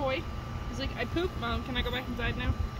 boy. He's like, I pooped, Mom. Can I go back inside now?